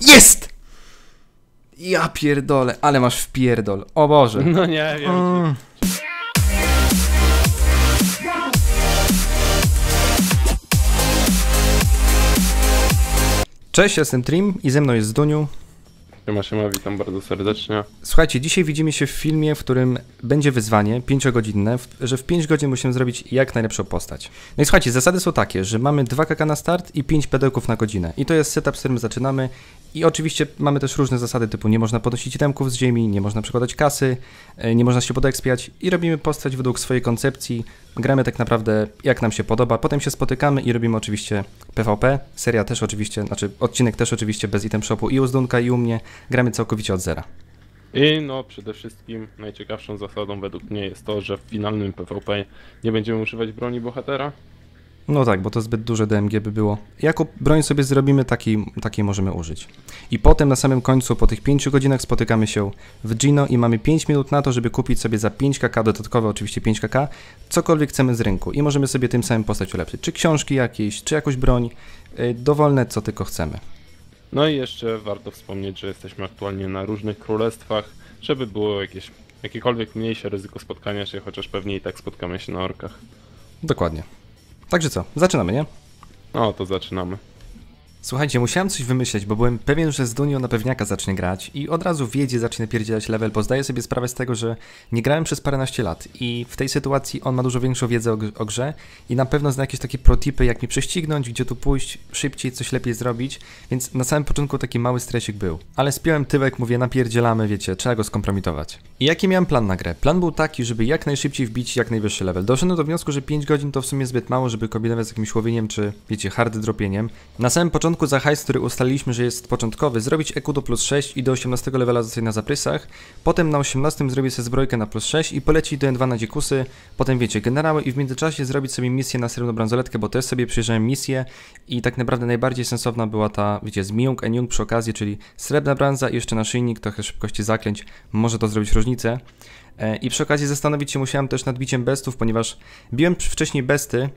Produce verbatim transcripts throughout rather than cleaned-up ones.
Jest! Ja pierdolę, ale masz wpierdol. O Boże. No nie wiem. Mm. Cześć, jestem Trim i ze mną jest Zduniu. Siema, siema, witam bardzo serdecznie. Słuchajcie, dzisiaj widzimy się w filmie, w którym będzie wyzwanie pięciogodzinne, że w pięć godzin musimy zrobić jak najlepszą postać. No i słuchajcie, zasady są takie, że mamy dwa kaka na start i pięć pedełków na godzinę. I to jest setup, z którym zaczynamy. I oczywiście mamy też różne zasady, typu nie można podnosić itemków z ziemi, nie można przekładać kasy, nie można się podekspiać i robimy postać według swojej koncepcji. Gramy tak naprawdę jak nam się podoba, potem się spotykamy i robimy oczywiście PvP. Seria też oczywiście, znaczy odcinek też oczywiście bez item shopu i u Zdunka i u mnie. Gramy całkowicie od zera. I no przede wszystkim najciekawszą zasadą według mnie jest to, że w finalnym PvP nie będziemy używać broni bohatera. No tak, bo to zbyt duże D M G by było. Jaką broń sobie zrobimy, takiej, takiej możemy użyć. I potem na samym końcu, po tych pięciu godzinach spotykamy się w Gino i mamy pięć minut na to, żeby kupić sobie za pięć kaka, dodatkowe oczywiście pięć kaka, cokolwiek chcemy z rynku. I możemy sobie tym samym postać ulepszyć. Czy książki jakieś, czy jakąś broń, yy, dowolne co tylko chcemy. No i jeszcze warto wspomnieć, że jesteśmy aktualnie na różnych królestwach, żeby było jakieś, jakiekolwiek mniejsze ryzyko spotkania się, chociaż pewnie i tak spotkamy się na orkach. Dokładnie. Także co, zaczynamy, nie? No to zaczynamy. Słuchajcie, musiałem coś wymyśleć, bo byłem pewien, że Zdunio na pewniaka zacznie grać i od razu wiedzie zacznie pierdzielać level, bo zdaję sobie sprawę z tego, że nie grałem przez paręnaście lat i w tej sytuacji on ma dużo większą wiedzę o, o grze i na pewno zna jakieś takie protipy, jak mi prześcignąć, gdzie tu pójść, szybciej, coś lepiej zrobić, więc na samym początku taki mały stresik był. Ale spiąłem tyłek, mówię, napierdzielamy, wiecie, trzeba go skompromitować. I jaki miałem plan na grę? Plan był taki, żeby jak najszybciej wbić jak najwyższy level. Doszedłem do wniosku, że pięć godzin to w sumie zbyt mało, żeby kombinować z jakimś łowieniem czy, wiecie, hard dropieniem. Na samym początku za hajs, który ustaliliśmy, że jest początkowy, zrobić E Q do plus sześć i do osiemnastego levela zostać na zaprysach, potem na osiemnastym zrobić sobie zbrojkę na plus sześć i polecić do N dwa na dzikusy, potem wiecie, generały i w międzyczasie zrobić sobie misję na srebrną bransoletkę, bo też sobie przyjrzałem misję i tak naprawdę najbardziej sensowna była ta, wiecie, Zmiung, Eniung przy okazji, czyli srebrna branza i jeszcze naszyjnik, trochę szybkości zaklęć, może to zrobić różnicę. I przy okazji zastanowić się musiałem też nad biciem bestów, ponieważ biłem wcześniej besty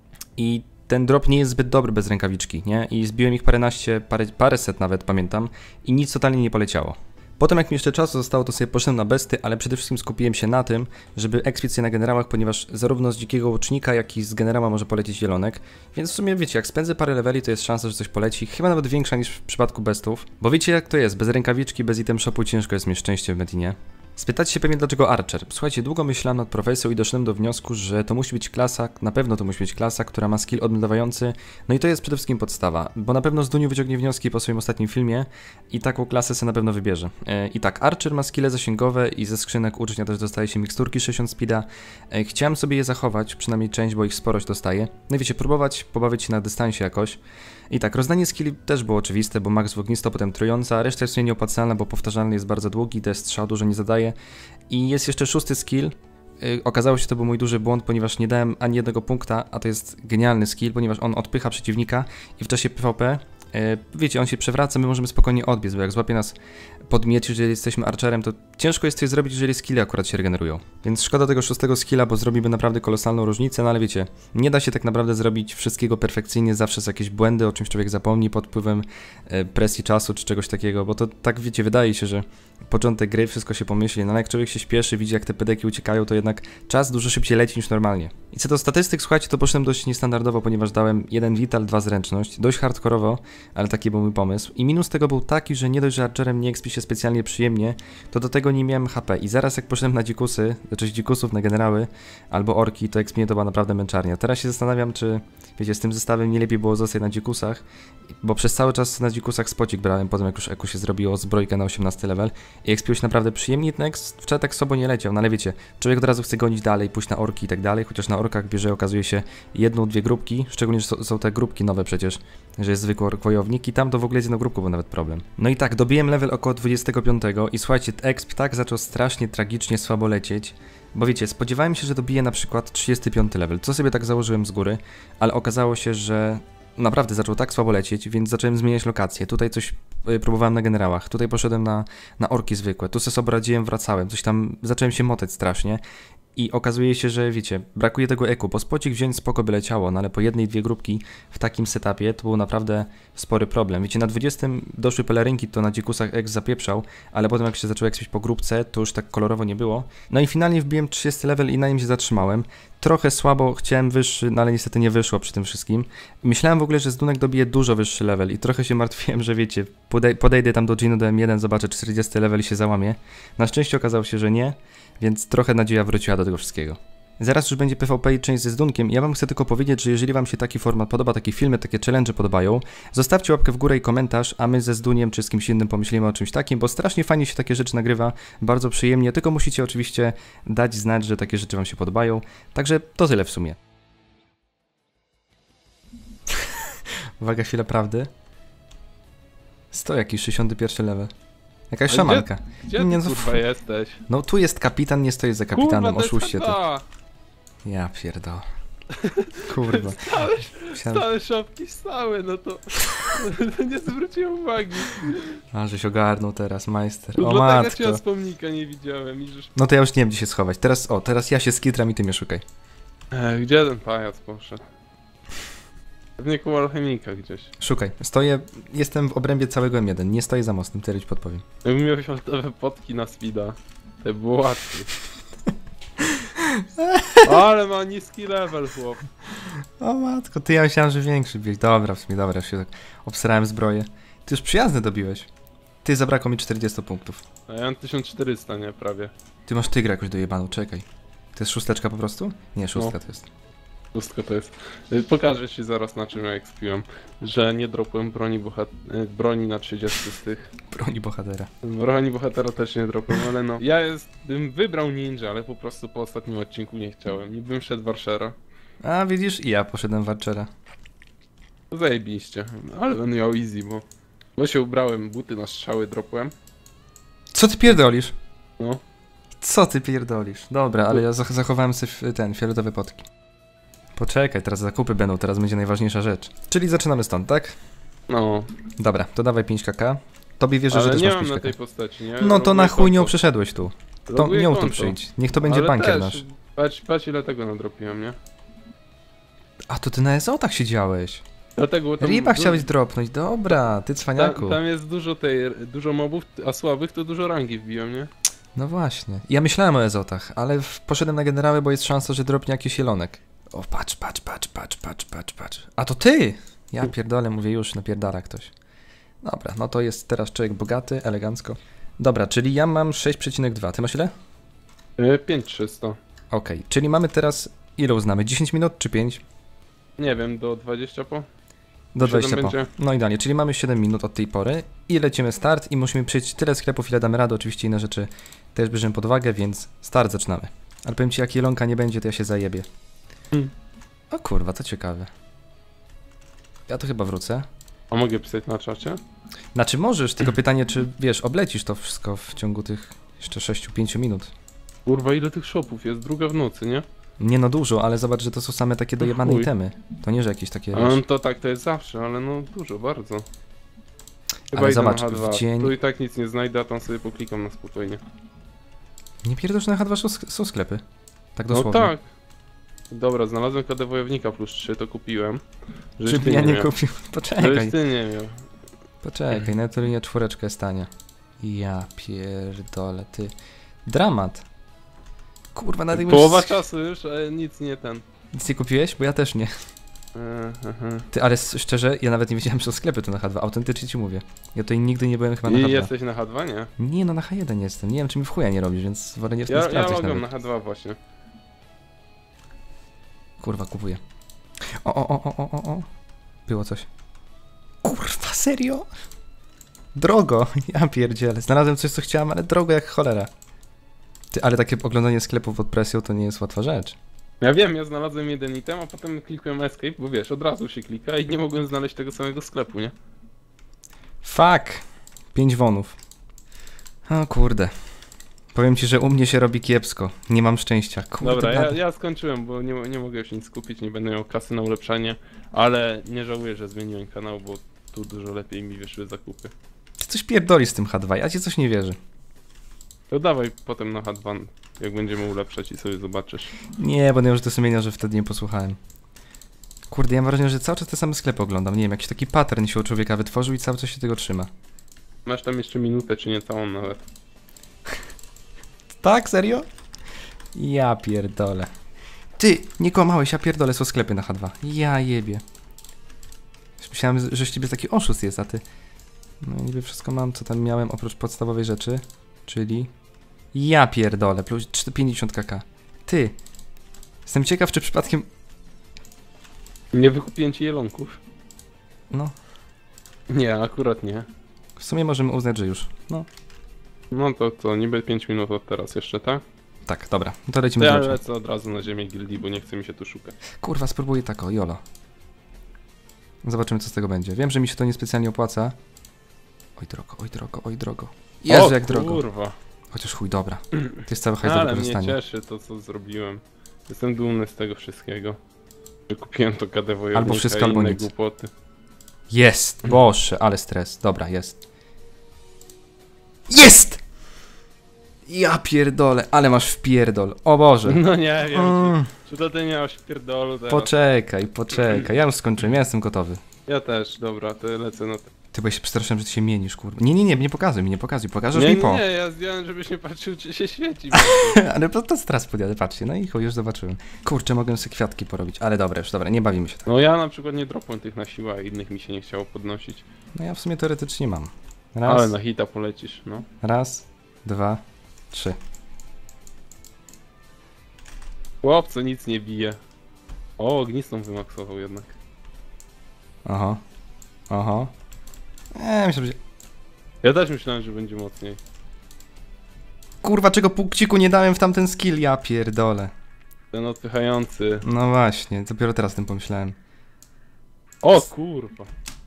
i ten drop nie jest zbyt dobry bez rękawiczki, nie? I zbiłem ich paręnaście, parę, paręset nawet, pamiętam, i nic totalnie nie poleciało. Potem jak mi jeszcze czasu zostało, to sobie poszedłem na besty, ale przede wszystkim skupiłem się na tym, żeby ekspić się na generałach, ponieważ zarówno z dzikiego łucznika, jak i z generała może polecieć zielonek. Więc w sumie wiecie, jak spędzę parę leveli, to jest szansa, że coś poleci, chyba nawet większa niż w przypadku bestów. Bo wiecie jak to jest, bez rękawiczki, bez item shopu ciężko jest mieć szczęście w Medinie. Spytacie się pewnie dlaczego Archer. Słuchajcie, długo myślałem nad profesją i doszedłem do wniosku, że to musi być klasa, na pewno to musi być klasa, która ma skill odmldawający, no i to jest przede wszystkim podstawa, bo na pewno Zduniu wyciągnie wnioski po swoim ostatnim filmie i taką klasę sobie na pewno wybierze. I tak, Archer ma skille zasięgowe i ze skrzynek ucznia też dostaje się miksturki sześćdziesiąt speeda. Chciałem sobie je zachować, przynajmniej część, bo ich sporość dostaje. No i wiecie, próbować pobawić się na dystansie jakoś. I tak, rozdanie skilli też było oczywiste, bo max w ognisto, potem trująca, a reszta jest w sumie nieopłacalna, bo powtarzalny jest bardzo długi, te strzał dużo nie zadaje. I jest jeszcze szósty skill. Yy, okazało się, to był mój duży błąd, ponieważ nie dałem ani jednego punkta, a to jest genialny skill, ponieważ on odpycha przeciwnika i w czasie PvP, yy, wiecie, on się przewraca, my możemy spokojnie odbiec, bo jak złapie nas pod miecz, jeżeli jesteśmy archerem, to ciężko jest coś zrobić, jeżeli skille akurat się regenerują. Więc szkoda tego szóstego skilla, bo zrobiłby naprawdę kolosalną różnicę, no ale wiecie, nie da się tak naprawdę zrobić wszystkiego perfekcyjnie, zawsze są jakieś błędy, o czymś człowiek zapomni pod wpływem e, presji czasu czy czegoś takiego, bo to tak wiecie, wydaje się, że początek gry, wszystko się pomyśli, no ale jak człowiek się śpieszy, widzi jak te pedeki uciekają, to jednak czas dużo szybciej leci niż normalnie. I co do statystyk, słuchajcie, to poszedłem dość niestandardowo, ponieważ dałem jeden vital, dwa zręczność, dość hardkorowo, ale taki był mój pomysł. I minus tego był taki, że nie dość, że archerem nie expi się specjalnie przyjemnie, to do tego nie miałem H P i zaraz jak poszedłem na dzikusy, znaczy dzikusów na generały albo orki, to expi to była naprawdę męczarnia. Teraz się zastanawiam, czy wiecie, z tym zestawem nie lepiej było zostać na dzikusach, bo przez cały czas na dzikusach spocik brałem, potem jak już Eku się zrobiło zbrojkę na osiemnasty level i expił się naprawdę przyjemnie, ten wczoraj tak sobą nie leciał, no ale wiecie, człowiek od razu chce gonić dalej, pójść na orki i tak dalej, chociaż na orkach bierze okazuje się jedną, dwie grupki, szczególnie, że są, są te grupki nowe przecież, że jest zwykły ork wojownik i tam to w ogóle z jedną grupką był nawet problem. No i tak, dobiłem level około dwudziestego piątego i słuchajcie, exp tak zaczął strasznie tragicznie słabo lecieć, bo wiecie, spodziewałem się, że dobiję na przykład trzydziesty piąty level, co sobie tak założyłem z góry, ale okazało się, że naprawdę zaczął tak słabo lecieć, więc zacząłem zmieniać lokacje. Tutaj coś y, próbowałem na generałach, tutaj poszedłem na, na orki zwykłe, tu sobie sobie radziłem, wracałem, coś tam zacząłem się motać strasznie I okazuje się, że wiecie, brakuje tego eku, bo spocik wziąć spoko by leciało, no ale po jednej, dwie grupki w takim setupie to był naprawdę spory problem. Wiecie, na dwudziestym doszły pelerynki, to na dzikusach eks zapieprzał, ale potem jak się zaczął ekspić po grupce, to już tak kolorowo nie było. No i finalnie wbiłem trzydziesty level i na nim się zatrzymałem. Trochę słabo, chciałem wyższy, no ale niestety nie wyszło przy tym wszystkim. Myślałem w ogóle, że Zdunek dobije dużo wyższy level i trochę się martwiłem, że wiecie, podej podejdę tam do Gino do em jeden, zobaczę czterdziesty level i się załamie. Na szczęście okazało się, że nie, więc trochę nadzieja wróciła do tego wszystkiego. Zaraz już będzie P V P i część ze Zdunkiem. Ja wam chcę tylko powiedzieć, że jeżeli wam się taki format podoba, takie filmy, takie challenge podobają, zostawcie łapkę w górę i komentarz, a my ze Zduniem czy z kimś innym pomyślimy o czymś takim, bo strasznie fajnie się takie rzeczy nagrywa, bardzo przyjemnie, tylko musicie oczywiście dać znać, że takie rzeczy wam się podobają. Także to tyle w sumie. Uwaga, chwila prawdy. Sto jakiś sześćdziesiąty pierwszy level. Jakaś A szamanka. Gdzie, gdzie Nie, ty, no, kurwa, jesteś? No tu jest kapitan, nie stoisz za kapitanem, Kurwa, oszuście to. to. Jest Ja pierdolę. Kurwa. stałe, Myślałem, stałe szopki, stałe, no to, to nie zwróciłem uwagi. a żeś ogarnął teraz, majster. No O dlatego cię matko. z pomnika nie widziałem i żeś... No to ja już nie wiem, gdzie się schować. Teraz, o, teraz ja się skitram i ty mnie szukaj. E, gdzie ten pajac poszedł? Pewnie koło alchemika gdzieś. Szukaj. Stoję, jestem w obrębie całego em jeden, nie stoję za mostem, tyle ci podpowiem. Jakbym miał fioletowe potki na speeda, to by było łatwiej. Ale ma niski level, chłop. O matko, ty ja myślałem, że większy bieg. Dobra, w sumie, dobra, już się tak obsrałem zbroję. Ty już przyjazny dobiłeś. Ty, zabrakło mi czterdzieści punktów. A ja mam tysiąc czterysta, nie? Prawie. Ty masz tygra jakoś dojebaną, czekaj. To jest szósteczka po prostu? Nie, szóstka No. to jest. Wszystko to jest. Y, Pokażę ci zaraz na czym ja ekspiłem. Że nie dropłem broni, bohat... y, broni na trzydzieści z tych. Broni bohatera. Broni bohatera też nie dropłem, ale no. Ja jest, bym wybrał ninja, ale po prostu po ostatnim odcinku nie chciałem. Nie bym szedł Warshera. A widzisz, i ja poszedłem w Archera. To zajebiście. Ale będę miał easy, bo... Bo się ubrałem, buty na strzały dropłem. Co ty pierdolisz? No. Co ty pierdolisz? Dobra, ale ja zach- zachowałem sobie ten, fioletowe potki. Poczekaj, teraz zakupy będą, teraz będzie najważniejsza rzecz. Czyli zaczynamy stąd, tak? No. Dobra, to dawaj pięć kaka. Tobie wierzę, że Ale też nie masz mam pięć na kaka. tej postaci, nie? No to na Robię chuj nią konto. przyszedłeś tu. To Robię nią tu konto. przyjdź. Niech to będzie Ale bankier też, nasz. Patrz, patrz ile tego nadropiłem, nie? A to ty na Ezotach siedziałeś. Dlatego tam Riba du- chciałeś dropnąć, dobra, ty cwaniaku. Tam, tam jest dużo tej, dużo mobów, a słabych to dużo rangi wbiją, nie? No właśnie. Ja myślałem o Ezotach, ale w- poszedłem na generały, bo jest szansa, że dropnie jakiś jelonek. O, patrz, patrz, patrz, patrz, patrz, patrz, patrz. A to ty! Ja pierdolę, mówię już, napierdala ktoś. Dobra, no to jest teraz człowiek bogaty, elegancko. Dobra, czyli ja mam sześć przecinek dwa. Ty masz ile? Yy, pięć tysięcy trzysta. Okej, czyli mamy teraz... Ile uznamy? dziesięć minut czy pięć? Nie wiem, do dwudziestu po? Do siedem dwudziestu po. będzie. No idealnie, czyli mamy siedem minut od tej pory i lecimy start i musimy przejść tyle sklepów, ile damy radę. Oczywiście inne rzeczy też bierzemy pod uwagę, więc start zaczynamy. Ale powiem ci, jak jelonka nie będzie, to ja się zajebię. Hmm. O kurwa, to ciekawe. Ja to chyba wrócę. A mogę pisać na czacie? Znaczy możesz, tylko pytanie, czy wiesz, oblecisz to wszystko w ciągu tych jeszcze sześciu pięciu minut. Kurwa, ile tych shopów jest? Druga w nocy, nie? Nie no dużo, ale zobacz, że to są same takie dojebane chuj. itemy. To nie, że jakieś takie... A wiesz, no to tak, to jest zawsze, ale no dużo, bardzo. Chyba Ale idę zobacz, na H dwa. w dzień- Tu i tak nic nie znajdę, a tam sobie poklikam na spokojnie. Nie pierdolisz, na H dwa są, sk- są sklepy. Tak dosłownie. No tak. Dobra, znalazłem kodę wojownika plus trzy, to kupiłem. Żeś Żeby ty ja nie miał. kupił. Poczekaj. Żeś ty nie miał. Poczekaj, na to linia czwóreczka jest tania. Ja pierdolę, ty. Dramat. Kurwa, na tym Połowa czasu już, ale nic nie ten. Nic nie kupiłeś? Bo ja też nie. E, aha. Ty, ale s- szczerze, ja nawet nie wiedziałem, że są sklepy tu na H dwa. Autentycznie ci mówię. Ja tutaj nigdy nie byłem chyba na H I dwa. jesteś na H dwa, nie? Nie, no na H jeden jestem. Nie wiem, czy mi w chuja nie robisz, więc wolę nie, nie Ja, ja sprawdzać logam nawet. na H dwa właśnie. Kurwa, kupuję. O, o, o, o, o, o. Było coś. Kurwa, serio? Drogo. Ja pierdzielę. Znalazłem coś, co chciałem, ale drogo jak cholera. Ty, ale takie oglądanie sklepów pod presją to nie jest łatwa rzecz. Ja wiem, ja znalazłem jeden item, a potem klikłem escape, bo wiesz, od razu się klika i nie mogłem znaleźć tego samego sklepu, nie? Fuck. Pięć wonów. O kurde. Powiem ci, że u mnie się robi kiepsko. Nie mam szczęścia. Kurde, Dobra, ja, blady. ja skończyłem, bo nie, nie mogę już nic kupić, nie będę miał kasy na ulepszanie, ale nie żałuję, że zmieniłem kanał, bo tu dużo lepiej mi wyszły zakupy. Ty coś pierdoli z tym H dwa, ja ci coś nie wierzę. To dawaj potem na H dwa jak będziemy ulepszać i sobie zobaczysz. Nie, bo nie już do sumienia, że wtedy nie posłuchałem. Kurde, ja mam wrażenie, że cały czas te same sklepy oglądam. Nie wiem, jakiś taki pattern się u człowieka wytworzył i cały czas się tego trzyma. Masz tam jeszcze minutę, czy nie całą nawet. Tak? Serio? Ja pierdolę. Ty, nie kłamałeś, ja pierdolę, są sklepy na H dwa. Ja jebie. Już myślałem, że z ciebie taki oszust jest, a ty... No i niby wszystko mam, co tam miałem, oprócz podstawowej rzeczy. Czyli... Ja pierdolę, plus pięćdziesiąt kaka. Ty. Jestem ciekaw, czy przypadkiem... Nie wykupiłem ci jelonków. No, Nie, akurat nie. w sumie możemy uznać, że już. No. No to to niby pięć minut od teraz jeszcze, tak? Tak, dobra, no to lecimy To z ja rzeczy. lecę od razu na ziemię gildii, bo nie chce mi się tu szukać. Kurwa, spróbuję tak, o, jolo. Zobaczymy, co z tego będzie. Wiem, że mi się to niespecjalnie opłaca. Oj drogo, oj drogo, oj drogo. Jezu, o, jak drogo. Kurwa. Chociaż chuj, dobra. To jest cały hajs do Ale mnie wykorzystania. cieszy to, co zrobiłem. Jestem dumny z tego wszystkiego. Że kupiłem to K D wojownika Albo wszystko, i albo inne nic. głupoty. Jest! Boże, ale stres. Dobra, jest. Jest! Ja pierdolę, ale masz wpierdol. O Boże. No nie wiem, Mm. czy, czy to ty miałeś w pierdolu teraz. Poczekaj, poczekaj. Ja już skończyłem, ja jestem gotowy. Ja też, dobra, to lecę na to. Ty, bo ja się przestraszyłem, że ty się mienisz, kurwa. Nie, nie, nie, nie pokazuj mi, nie pokazuj. Pokażesz Nie, mi nie, po. nie, ja zdjąłem, żebyś nie patrzył, czy się świeci. Ale to, to teraz podjadę, patrzcie. No i chuj, już zobaczyłem. Kurczę, mogę sobie kwiatki porobić. Ale dobra, już dobra, nie bawimy się tak. No ja na przykład nie dropłem tych na siłę, a innych mi się nie chciało podnosić. No ja w sumie teoretycznie mam. Raz, Ale na hita polecisz, no. raz, dwa, trzy. Chłopco, nic nie bije. O, ognistą wymaksował jednak. Oho. Oho. Eee, myślę, że... Ja też myślałem, że będzie mocniej. Kurwa, czego punkciku nie dałem w tamten skill, ja pierdolę. Ten odpychający. No właśnie, dopiero teraz o tym pomyślałem. O kurwa.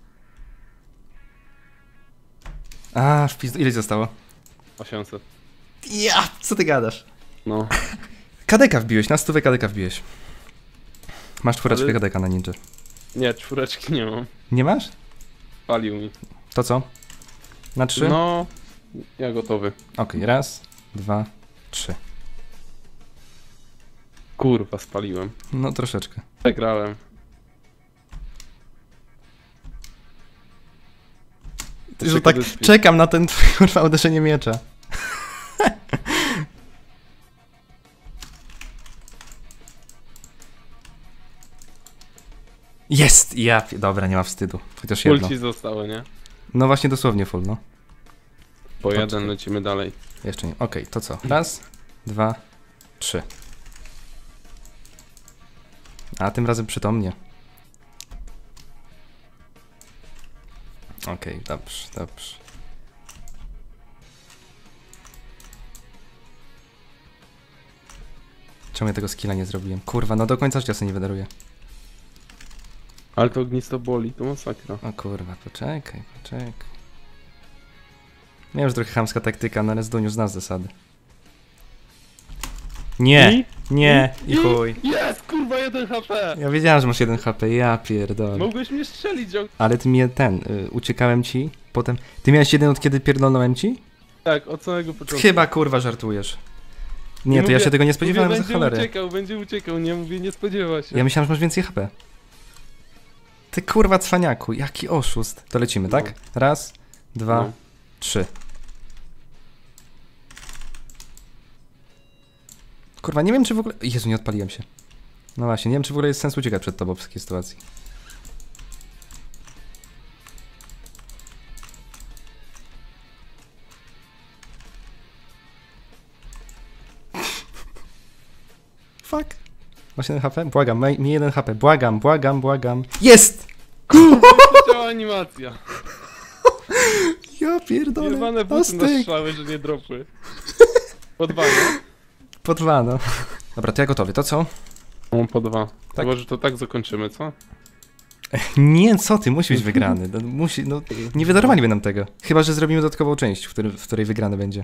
A, w pizdu. Ile zostało? osiemset. Ja, co ty gadasz? No. Kadeka wbiłeś, na stówę kadeka wbiłeś. Masz czwóreczkę Ale- kadeka na ninja. Nie, czwóreczki nie mam. Nie masz? Palił mi. To co? Na trzy? No, ja gotowy. Okej, raz, dwa, trzy. Kurwa, spaliłem. No troszeczkę. Przegrałem. Ty, że tak Sekund czekam na ten twój kurwa uderzenie miecza. Jest! Ja, pi- dobra, nie ma wstydu. Chociaż Full jedno. ci zostało, nie? No właśnie dosłownie full, no. Po Patrz. jeden lecimy dalej. Jeszcze nie. Okej, to co? Raz, dwa, trzy. A tym razem przytomnie. Okej, dobrze, dobrze. Czemu ja tego skilla nie zrobiłem? Kurwa, no do końca życia sobie nie wydaruję. Ale to ognisto boli, to masakra. O kurwa, poczekaj, poczekaj. Nie, już trochę chamska taktyka, no ale z Duniu znasz zasady. Nie, I? nie, i chuj. Jest, kurwa, jeden H P! Ja wiedziałem, że masz jeden H P, ja pierdolę. Mogłeś mnie strzelić, o... Ale ty mnie ten, y, uciekałem ci, potem... Ty miałeś jeden od kiedy pierdolnąłem ci? Tak, od samego początku. Chyba kurwa żartujesz. Nie, to mówię, ja się tego nie spodziewałem mówię, za będzie cholerę. uciekał, będzie uciekał, nie mówię, nie spodziewa się. Ja myślałem, że masz więcej H P. Ty kurwa cwaniaku, jaki oszust. To lecimy, tak? Raz, dwa, No. trzy. Kurwa, nie wiem czy w ogóle... Jezu, nie odpaliłem się. No właśnie, nie wiem czy w ogóle jest sens uciekać przed tobą w takiej sytuacji. Fuck. Masz jeden H P? Błagam, maj- mi jeden H P. Błagam, błagam, błagam. Jest! Działa animacja. Ja pierdolę. Jebane buty na Ostyk. strzały, że nie dropły. Po dwa, nie? Po dwa, no. Dobra, to ja gotowy. To co? Mam po dwa. Tak. Chyba, że to tak zakończymy, co? Nie, co ty? Musi być wygrany. No, musi, no, nie wydarowaliby nam tego. Chyba, że zrobimy dodatkową część, w, którym, w której wygrany będzie.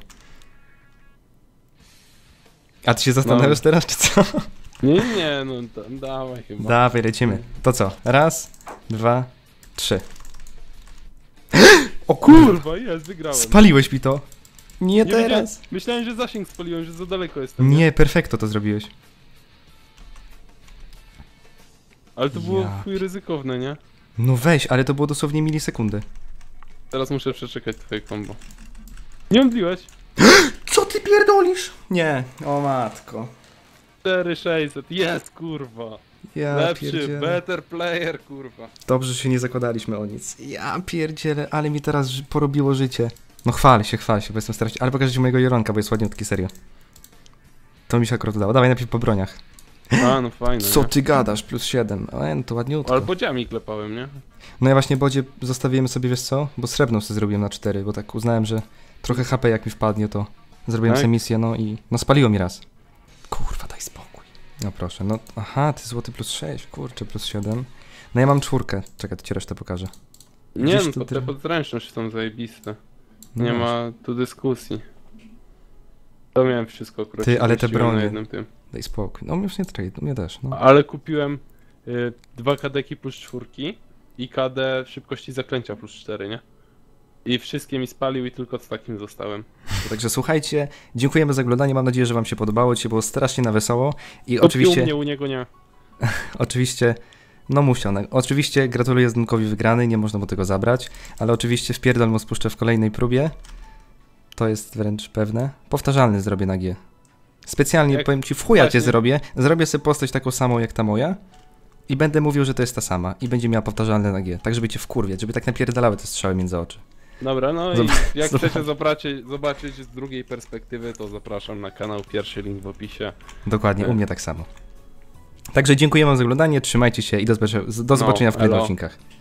A ty się zastanawiasz No. teraz, czy co? Nie, nie, no da, dawaj chyba. Dawaj, lecimy. To co? Raz, dwa, trzy. O kurwa! Kurwa, jest, wygrałem. Spaliłeś mi to. Nie, Nie teraz. wiedziałem. Myślałem, że zasięg spaliłem, że za daleko jestem. Nie, perfekto to zrobiłeś. Ale to było Ja chuj ryzykowne, nie? No weź, ale to było dosłownie milisekundy. Teraz muszę przeczekać twoje combo. Nie omdliłeś? Co ty pierdolisz? Nie, o matko. cztery sześćset, jest kurwa. Ja Lepszy, pierdzielę. better player, kurwa. Dobrze, że się nie zakładaliśmy o nic. Ja pierdzielę, ale mi teraz ży- porobiło życie. No chwal się, chwal się, bo jestem starać. Ale pokażę ci mojego Joronka, bo jest ładniutki, serio. To mi się akurat udało. Dawaj najpierw po broniach. A, no fajne, Co nie? ty gadasz? Plus siedem. O, no to ładniutko. Ale bodziami klepałem, nie? No ja właśnie bodzie zostawiłem sobie, wiesz co? Bo srebrną sobie zrobiłem na cztery, bo tak uznałem, że trochę H P jak mi wpadnie, to zrobiłem Tak? sobie misję, no i no spaliło mi raz. Kurwa, daj spokój. No proszę, no aha, ty złoty plus sześć, kurczę, plus siedem. No ja mam czwórkę, czekaj, to ci resztę pokażę. Nie, Gdzieś no tu to ty- te podręczności są zajebiste. No Nie właśnie. ma tu dyskusji. To miałem wszystko akurat. Ty, się ale te zmieściłem na bronie. jednym tym. Daj spokój. No mnie już nie trade, mnie też, no. Ale kupiłem y, dwa kadeki plus czwórki i K D szybkości zaklęcia plus cztery, nie? I wszystkie mi spalił i tylko z takim zostałem. Także słuchajcie, dziękujemy za oglądanie, mam nadzieję, że wam się podobało, dzisiaj było strasznie na wesoło i Kupił oczywiście, mnie, u niego nie. oczywiście, no musiał, no, oczywiście gratuluję Zdunkowi wygranej, nie można mu tego zabrać, ale oczywiście wpierdol mu spuszczę w kolejnej próbie, to jest wręcz pewne, powtarzalny zrobię na G. Specjalnie Jak- powiem ci, w chuja cię właśnie. zrobię, zrobię sobie postać taką samą jak ta moja i będę mówił, że to jest ta sama i będzie miała powtarzalne na G, tak żeby cię wkurwiać, żeby tak napierdalały te strzały między oczy. Dobra, no Zob- i jak zobacz. chcecie zobaczyć, zobaczyć z drugiej perspektywy, to zapraszam na kanał, pierwszy link w opisie. Dokładnie, u Tak. mnie tak samo. Także dziękuję wam za oglądanie, trzymajcie się i do zobaczenia, do zobaczenia w kolejnych elo. odcinkach.